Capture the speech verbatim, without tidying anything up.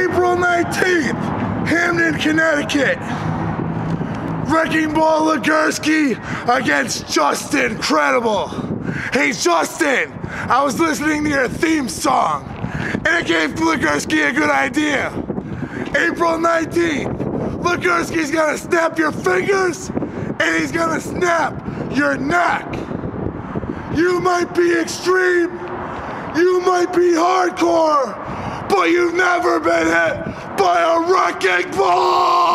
April nineteenth, Hamden, Connecticut. Wrecking Ball Legursky against Justin Credible. Hey Justin, I was listening to your theme song and it gave Legursky a good idea. April nineteenth, Legursky's gonna snap your fingers and he's gonna snap your neck. You might be extreme, you might be hardcore, but you've never been hit by a wrecking ball!